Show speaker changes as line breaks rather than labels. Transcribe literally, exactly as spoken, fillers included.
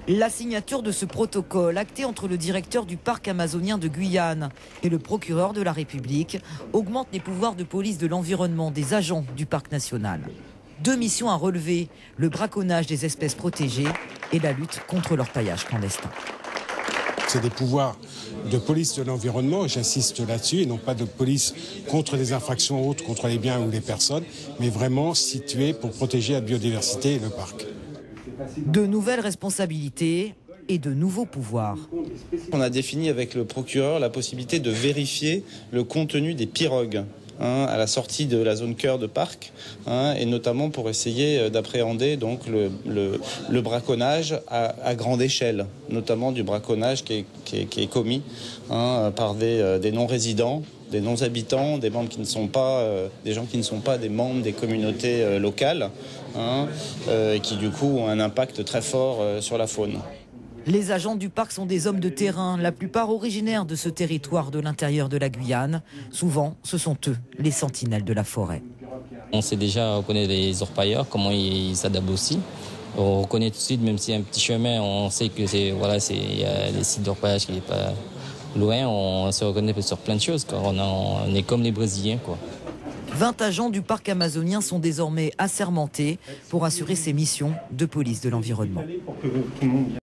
La signature de ce protocole, acté entre le directeur du parc amazonien de Guyane et le procureur de la République, augmente les pouvoirs de police de l'environnement des agents du parc national. Deux missions à relever, le braconnage des espèces protégées et la lutte contre l'orpaillage clandestin.
C'est des pouvoirs de police de l'environnement, j'insiste là-dessus, et non pas de police contre les infractions autres, contre les biens ou les personnes, mais vraiment situés pour protéger la biodiversité et le parc.
De nouvelles responsabilités et de nouveaux pouvoirs.
On a défini avec le procureur la possibilité de vérifier le contenu des pirogues hein, à la sortie de la zone cœur de parc, hein, et notamment pour essayer d'appréhender donc le, le, le braconnage à, à grande échelle, notamment du braconnage qui est, qui est, qui est commis hein, par des, des non-résidents, des non-habitants, des membres qui ne sont pas, euh, des gens qui ne sont pas des membres des communautés euh, locales, hein, euh, qui du coup ont un impact très fort euh, sur la faune.
Les agents du parc sont des hommes de terrain, la plupart originaires de ce territoire de l'intérieur de la Guyane. Souvent, ce sont eux, les sentinelles de la forêt.
On sait déjà reconnaître les orpailleurs, comment ils s'adaptent aussi. On reconnaît tout de suite, même s'il y a un petit chemin, on sait que c'est voilà, c'est il y a les sites d'orpaillage qui n'est pas loin. On se reconnaît sur plein de choses. Quoi. On, a, on est comme les Brésiliens, quoi.
vingt agents du parc amazonien sont désormais assermentés pour assurer ces missions de police de l'environnement.